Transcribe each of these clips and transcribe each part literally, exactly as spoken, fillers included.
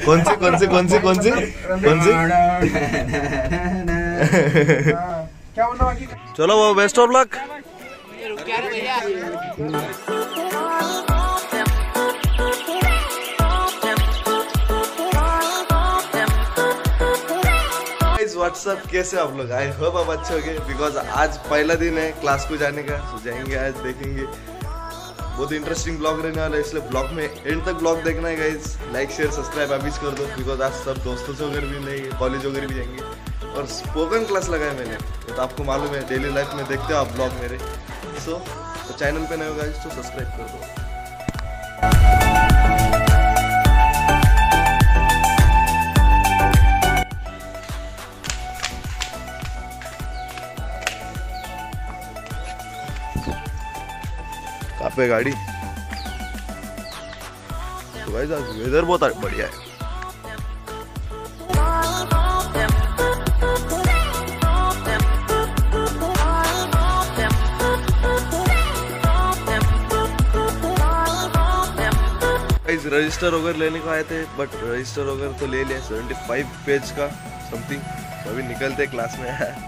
कौन सी कौन सी कौन सी कौन सी कौन सी क्या बोलना बाकी? चलो वो बेस्ट ऑफ लक। व्हाट्सअप कैसे आप लोग? आई होप आप अच्छे हो गए, बिकॉज आज पहला दिन है क्लास को जाने का। सो जाएंगे आज, देखेंगे, बहुत इंटरेस्टिंग ब्लॉग रहने वाला है, इसलिए ब्लॉग में एंड तक ब्लॉग देखना है गाइज। लाइक शेयर सब्सक्राइब अभी कर दो, बिकॉज आज सब दोस्तों से वगैरह भी नहीं, कॉलेज वगैरह भी जाएंगे। और स्पोकन क्लास लगाया मैंने, तो आपको मालूम है डेली लाइफ में देखते हो आप ब्लॉग मेरे। सो तो चैनल पे नए हो गाइज तो सब्सक्राइब कर दो। कहाँ पे गाड़ी? तो गाइस आज वेदर बहुत बढ़िया है। गाइस रजिस्टर वगैरह लेने को आए थे, बट रजिस्टर वगैरह तो ले लिया, पचहत्तर पेज का समथिंग। तो अभी निकलते क्लास में।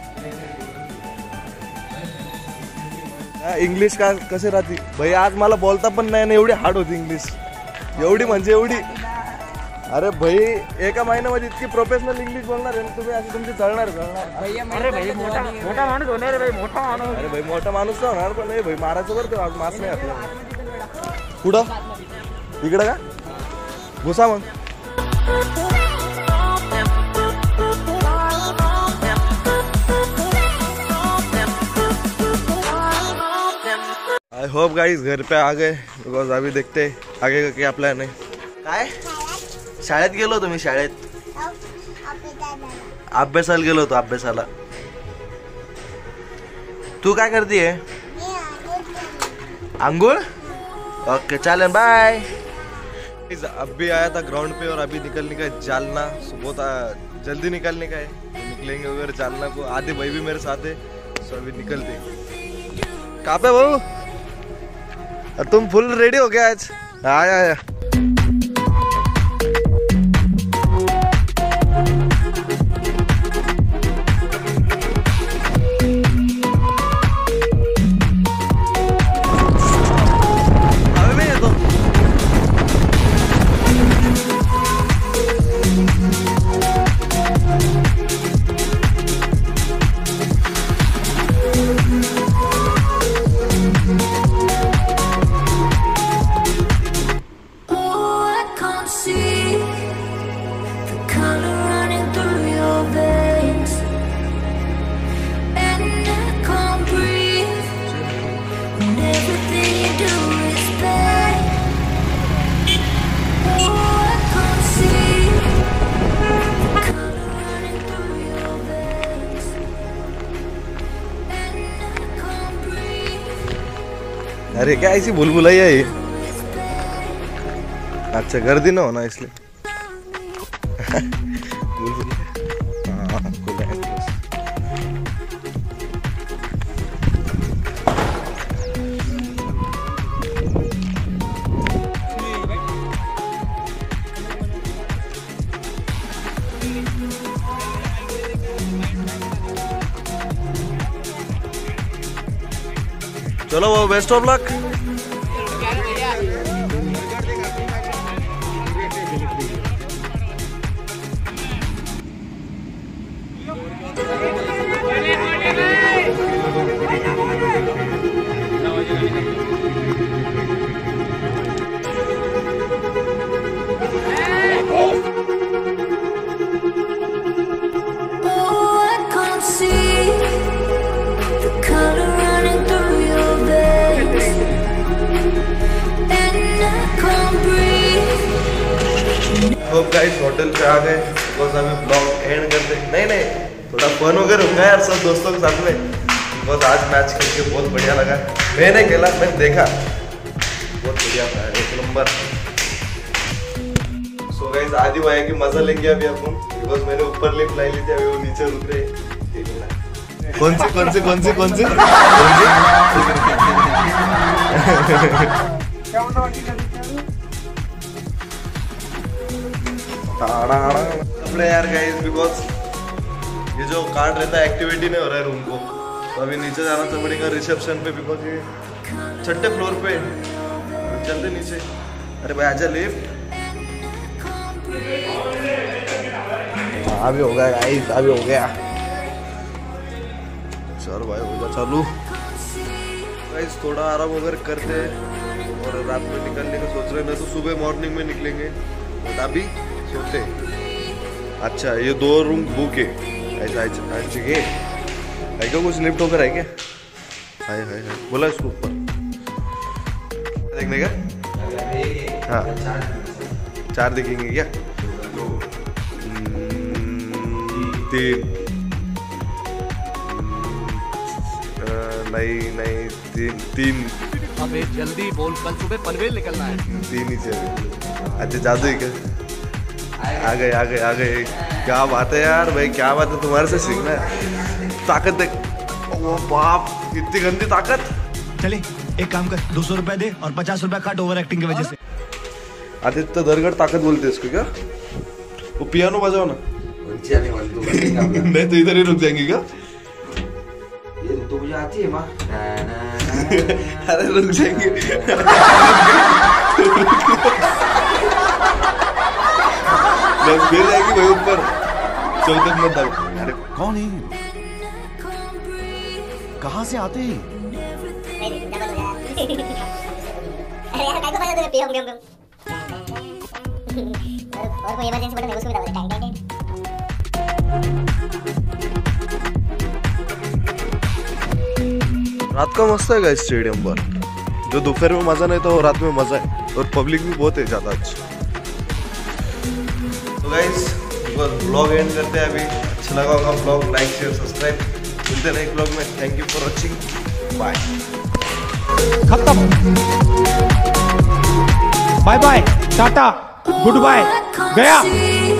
इंग्लिश का कसे राहती भाई? आज मला बोलता पण नाही ना, एवढी हार्ड होती इंग्लिश, एवढी म्हणजे एवढी। अरे भाई एका महिन्यामध्ये इतकी प्रोफेशनल इंग्लिश बोलणार आहे ना तुम्ही, अशी तुमची चळणार चळणार। अरे भाई मोठा मोठा माणूस होणार भाई, मोठा माणूस। अरे भाई मोठा माणूस तर होणार, पण नाही भाई मारायचं बरं ते, आज मास नाही आपल्याला। कुठं? इकडं का? घुसा मग। आई होप गाइस घर पे आ गए, बिकॉज अभी देखते आगे का क्या प्लान है। काय शाळेत गेलो होतो मी, शाळेत अभ्यासाला गेलो होतो, अभ्यासाला। तू काय करती है? अंगूर? ओके चलें बाय। अभी आया था ग्राउंड पे और अभी निकलने का है जालना। सुबह जल्दी निकलने का है, तो निकलेंगे उधर जालना को। आधे भाई भी मेरे साथ है, सो अभी निकलते। कहाँ पे बहू? तुम फुल रेडी हो गया आज? आया आया। अबे मैं तो अरे क्या ऐसी बुलबुलाई है ये? अच्छा गर्दी ना होना इसलिए। चलो वो बेस्ट ऑफ लक। तो गाइस होटल पे आ गए, बिकॉज अभी ब्लॉग एंड करते। नहीं नहीं थोड़ा फन वगैरह होगा यार सब दोस्तों के साथ में, बिकॉज आज मैच खेल के बहुत बढ़िया लगा। मैंने खेला, मैंने देखा, बहुत बढ़िया था, एक नंबर। सो गाइस आज ही आया कि मजा लेंगे अभी अपन, बिकॉज मैंने ऊपर लिफ्ट लाई ली थी, अभी वो नीचे रुक रहे। कौन सी कौन सी कौन सी कौन सी कपड़े यार गाइस, बिकॉज ये जो कार्ड रहता है एक्टिविटी नहीं हो रहा है रूम को, तो अभी नीचे जाना तो पड़ेगा रिसेप्शन पे, बिकॉज ये छठे फ्लोर पे चलते नीचे। अरे भाई आजा लिफ्ट। अभी हो गया गाइस, अभी हो गया। चल भाई हो गया चालू। गाइस थोड़ा आराम वगैरह करते हैं और रात में निकलने का सोच रहे हैं, तो सुबह मॉर्निंग में निकलेंगे, बट अभी सोते। अच्छा ये दो रूम बुक है ऐसा चाहिए है क्या? कुछ लिफ्ट होकर है क्या? हाय हाय हाय बोला इसको ऊपर देखने का। हाँ चार दिखेंगे क्या? तीन नहीं नहीं तीन तीन अबे जल्दी बोल, कल सुबह पनवेल निकलना है। तीन ही चाहिए। अच्छा जादू ही क्या? आ गए आ गए आ गए। क्या बात है यार भाई, क्या बात है, तुम्हारे से सीखना है। ताकत देख, ओ बाप इतनी गंदी ताकत। चले एक काम कर, दो सौ रुपए दे और पचास रुपए काट ओवर एक्टिंग की वजह से। आदित्य दरगढ़ ताकत बोलते हैं इसको क्या? वो पियानो बजाओ ना। नहीं तो इधर ही रुक जाएंगी क्या? ये तो मुझे आती है माँ। अरे रुक जाएंगे। फिर जाएगी भाई ऊपर। चौथे मत दब। अरे कौन है? कहाँ से आते हैं? अरे यार काय को बजा दे पियो पियो पियो। और कोई इमरजेंसी बटन है उसको भी दबा दे। टाइम टाइम रात का मस्त है गाइस स्टेडियम पर। जो दोपहर में मजा नहीं तो रात में मजा है, और पब्लिक भी बहुत है ज्यादा अच्छी। तो गाइस ब्लॉग एंड करते हैं अभी। अच्छा लगा होगा ब्लॉग, लाइक शेयर सब्सक्राइब। मिलते हैं नेक्स्ट ब्लॉग में। Thank you for watching, bye. खत्म, bye bye, tata, good bye, गया।